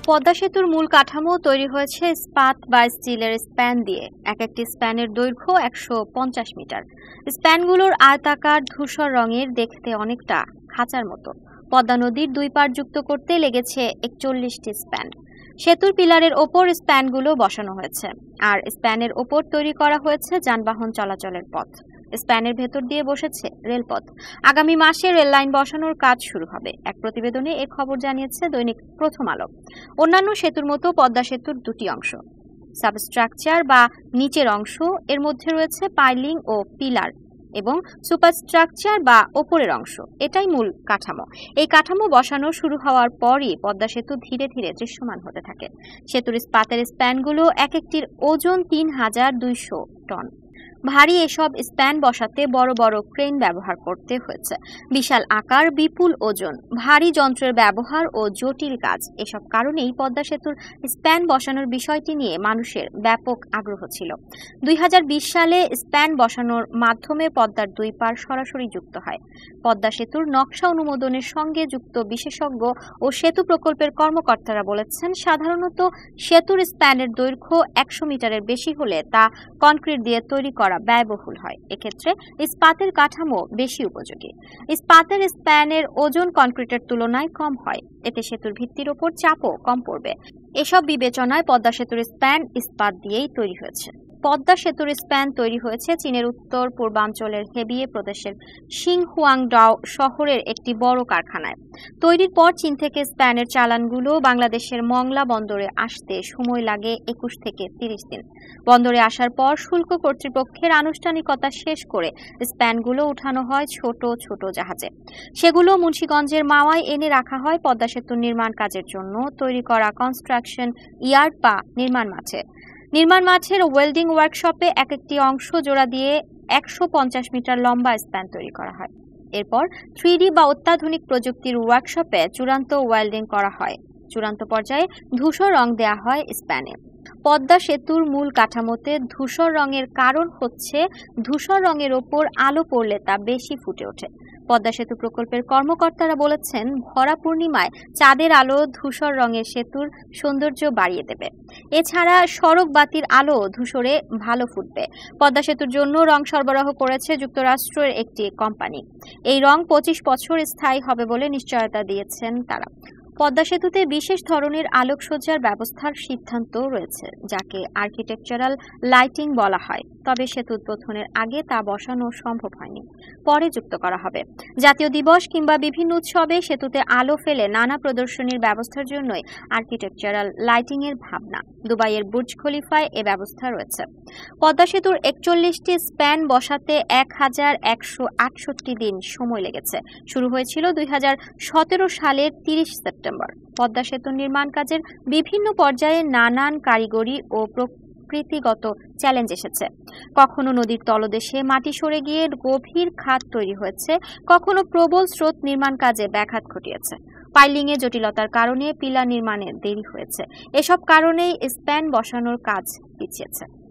পদ্মা সেতুর মূল কাঠামো তৈরি হয়েছে ইস্পাত বা স্টিলের স্প্যান দিয়ে। এক একটি স্প্যানের দৈর্ঘ্য ১৫০ মিটার। স্প্যানগুলোর আয়তাকার ধূসর রঙের, দেখতে অনেকটা খাঁচার মতো। পদ্মা নদীর দুই পাড় যুক্ত করতে লেগেছে ৪১টি স্প্যান। সেতুর পিলারের ওপর স্প্যানগুলো বসানো হয়েছে, আর স্প্যানের ওপর তৈরি করা হয়েছে যানবাহন চলাচলের পথ। স্প্যানের ভেতর দিয়ে বসেছে রেলপথ। আগামী মাসে রেল লাইন বসানোর কাজ শুরু হবে। এক প্রতিবেদনে এ খবর জানিয়েছে দৈনিক প্রথম আলো। অন্যান্য সেতুর মতো পদ্মা সেতুর দুটি অংশ, সাবস্ট্রাকচার বা নিচের অংশ, এর মধ্যে রয়েছে পাইলিং ও পিলার, এবং সুপারস্ট্রাকচার বা ওপরের অংশ, এটাই মূল কাঠামো। এই কাঠামো বসানো শুরু হওয়ার পরই পদ্মা সেতু ধীরে ধীরে দৃশ্যমান হতে থাকে। সেতুর ইস্পাতের স্প্যানগুলো এক একটির ওজন ৩,২০০ টন। ভারী এসব স্প্যান বসাতে বড় বড় ক্রেন ব্যবহার করতে হয়েছে। বিশাল আকার, বিপুল ওজন, ভারী যন্ত্রের ব্যবহার ও জটিল কাজ, এসব কারণেই পদ্মা সেতুর স্প্যান বসানোর বিষয়টি নিয়ে মানুষের ব্যাপক আগ্রহ ছিল। ২০২০ সালে স্প্যান বসানোর মাধ্যমে পদ্মার দুই পাড় সরাসরি যুক্ত হয়। পদ্মা সেতুর নকশা অনুমোদনের সঙ্গে যুক্ত বিশেষজ্ঞ ও সেতু প্রকল্পের কর্মকর্তারা বলেছেন, সাধারণত সেতুর স্প্যানের দৈর্ঘ্য ১০০ মিটারের বেশি হলে তা কনক্রিট দিয়ে তৈরি করা ব্যয়বহুল হয়। এক্ষেত্রে ইস্পাতের কাঠামো বেশি উপযোগী। ইস্পাতের স্প্যানের ওজন কনক্রিটের তুলনায় কম হয়, এতে সেতুর ভিত্তির ওপর চাপও কম পড়বে। এসব বিবেচনায় পদ্মা সেতুর স্প্যান ইস্পাত দিয়েই তৈরি হয়েছে। পদ্মা সেতুর স্প্যান তৈরি হয়েছে চীনের উত্তর পূর্বাঞ্চলের হেবিয়ে প্রদেশের সিংহুয়াংডাও শহরের একটি বড় কারখানায়। তৈরির পর চীন থেকে স্প্যানের চালানগুলো বাংলাদেশের মংলা বন্দরে আসতে সময় লাগে ২১ থেকে ৩০ দিন। বন্দরে আসার পর শুল্ক কর্তৃপক্ষের আনুষ্ঠানিকতা শেষ করে স্প্যানগুলো উঠানো হয় ছোট ছোট জাহাজে। সেগুলো মুন্সিগঞ্জের মাওয়ায় এনে রাখা হয় পদ্মা সেতুর নির্মাণ কাজের জন্য তৈরি করা কনস্ট্রাকশন ইয়ার্ড বা নির্মাণ মাঠে। নির্মাণ মাঠের ওয়েল্ডিং ওয়ার্কশপে এক একটি অংশ জোড়া দিয়ে ১৫০ মিটার লম্বা স্প্যান তৈরি করা হয়। এরপর 3D বা অত্যাধুনিক প্রযুক্তির ওয়ার্কশপে চূড়ান্ত ওয়েল্ডিং করা হয়। চূড়ান্ত পর্যায়ে ধূসর রং দেয়া হয় স্প্যানে। পদ্মা সেতুর মূল কাঠামোতে ধূসর রঙের কারণ হচ্ছে, ধূসর রঙের ওপর আলো পড়লে তা বেশি ফুটে ওঠে। পদ্মা সেতু প্রকল্পের কর্মকর্তারা বলেছেন, ভরা পূর্ণিমায় চাঁদের আলো ধূসর রঙের সেতুর সৌন্দর্য বাড়িয়ে দেবে। এছাড়া সড়ক বাতির আলো ধূসরে ভালো ফুটবে। পদ্মা সেতুর জন্য রং সরবরাহ করেছে যুক্তরাষ্ট্রের একটি কোম্পানি। এই রং ২৫ বছর স্থায়ী হবে বলে নিশ্চয়তা দিয়েছেন তারা। পদ্মা সেতুতে বিশেষ ধরনের আলোকসজ্জার ব্যবস্থার সিদ্ধান্ত রয়েছে, যাকে আর্কিটেকচারাল লাইটিং বলা হয়। তবে সেতু উদ্বোধনের আগে তা বসানো সম্ভব হয়নি, পরে যুক্ত করা হবে। জাতীয় দিবস কিংবা বিভিন্ন উৎসবে সেতুতে আলো ফেলে নানা প্রদর্শনীর ব্যবস্থার জন্যই আর্কিটেকচারাল লাইটিং এর ভাবনা। দুবাইয়ের বুর্জ খলিফায় এ ব্যবস্থা রয়েছে। পদ্মা সেতুর ৪১টি স্প্যান বসাতে ১,১৬৮ দিন সময় লেগেছে। শুরু হয়েছিল ২০১৭ সালের ৩০ সেপ্টেম্বর। পদ্মা সেতুর নির্মাণ কাজের বিভিন্ন পর্যায়ে নানান কারিগরি ও প্রকৃতিগত চ্যালেঞ্জ এসেছে। কখনো নদীর তলদেশে মাটি সরে গিয়ে গভীর খাত তৈরি হয়েছে, কখনো প্রবল স্রোত নির্মাণ কাজে ব্যাঘাত ঘটিয়েছে। পাইলিং এ জটিলতার কারণে পিলার নির্মাণে দেরি হয়েছে। এসব কারণেই স্প্যান বসানোর কাজ পিছিয়েছে।